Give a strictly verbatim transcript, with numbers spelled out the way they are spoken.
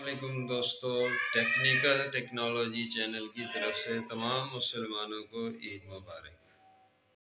वालेकुम दोस्तों, technical technology channel की तरफ से तमाम मुसलमानों को ईद मुबारक।